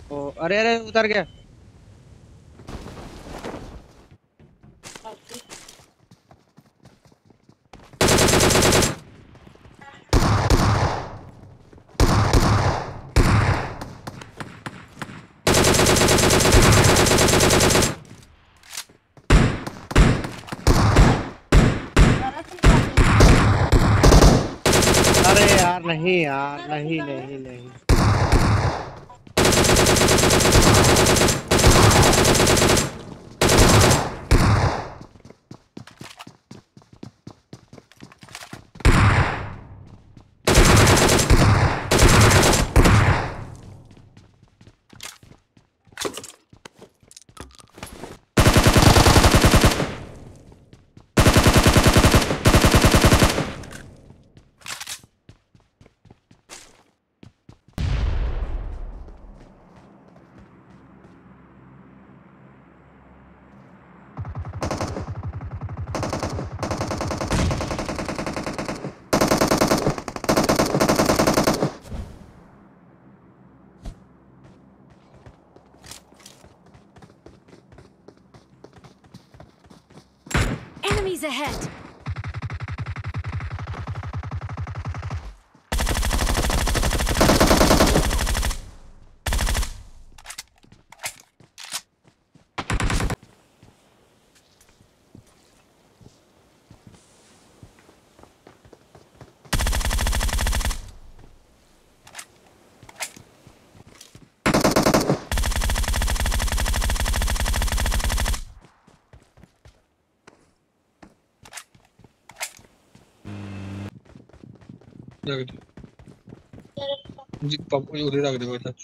ओ अरे अरे उतर गया। अरे यार नहीं यार, नहीं नहीं नहीं। Enemies ahead! रख दो जी, पापा उधर रख दो बेटा।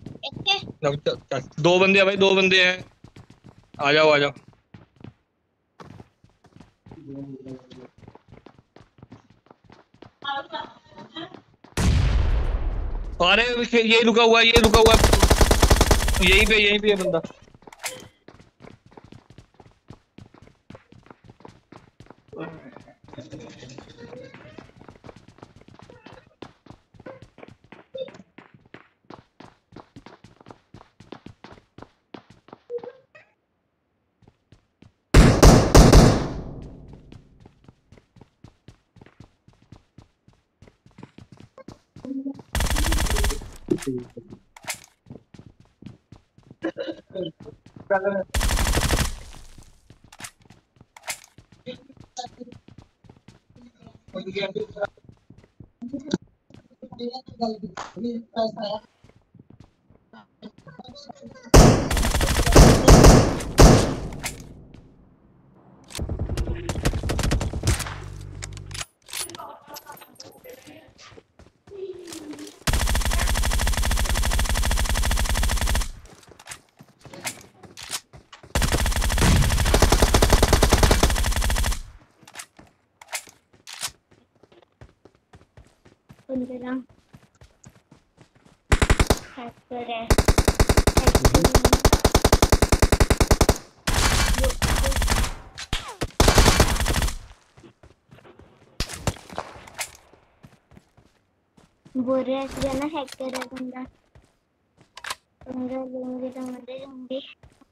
दो बंदे हैं भाई, दो बंदे हैं। आ जाओ आ जाओ। अरे ये रुका हुआ है, ये रुका हुआ है। यहीं पे है बंदा। बोल रहे हैं ना हैकर है बंदा। लेंगे तो मजे होंगे।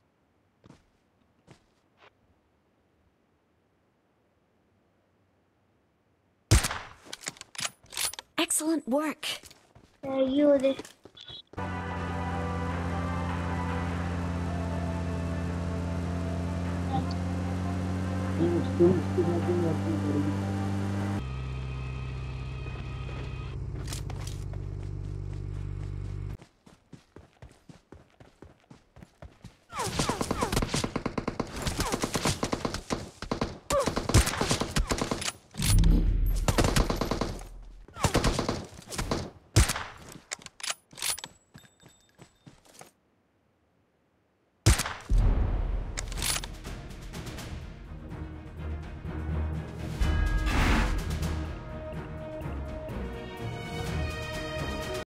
Excellent work! You this उसको उसके बाद